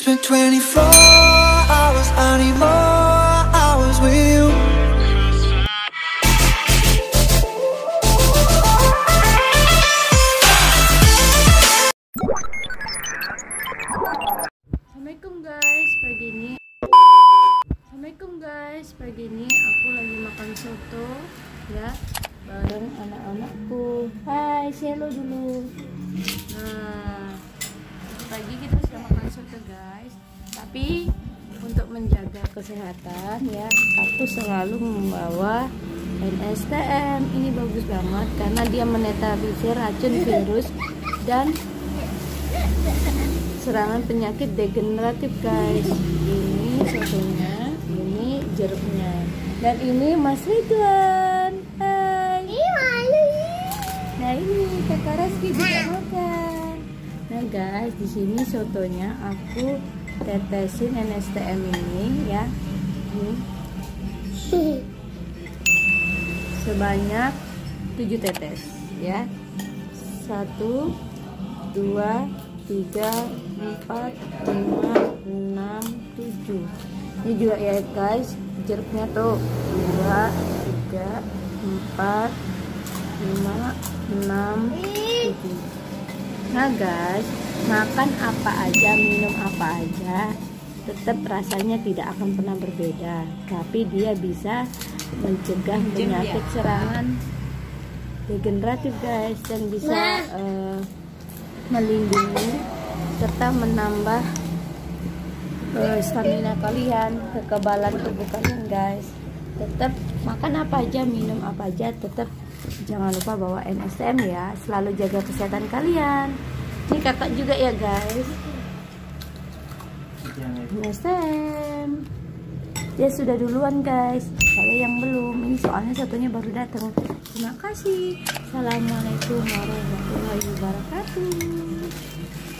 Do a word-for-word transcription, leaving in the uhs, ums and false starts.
spent twenty-four hours, I need more hours with you. Assalamualaikum guys, pagi ini Assalamualaikum guys, pagi ini aku lagi makan soto ya, bareng anak-anakku. Hai, say hello dulu. Nah, pagi kita sudah makan soto guys, tapi untuk menjaga kesehatan ya, aku selalu membawa N S T M. Ini bagus banget karena dia menetralisir racun virus dan serangan penyakit degeneratif guys. Ini sotonya, ini jeruknya, dan ini Mas Ridwan. Hai. Nah ini kakak Reski juga makan. Nah guys, di sini sotonya aku tetesin N S T M ini ya. Ini sebanyak tujuh tetes ya. Satu, dua, tiga, empat, lima, enam, tujuh. Ini juga ya guys, jeruknya tuh dua, tiga, empat, lima, enam, tujuh. Nah guys, makan apa aja, minum apa aja, tetap rasanya tidak akan pernah berbeda, tapi dia bisa mencegah penyakit serangan degeneratif guys, dan bisa uh, melindungi serta menambah uh, stamina kalian, kekebalan tubuh kalian guys. Tetap makan apa aja, minum apa aja, tetap jangan lupa bawa N S T M ya. Selalu jaga kesehatan kalian. Ini kakak juga ya guys, N S T M. Dia sudah duluan guys, saya yang belum. Ini soalnya satunya baru datang. Terima kasih. Assalamualaikum warahmatullahi wabarakatuh.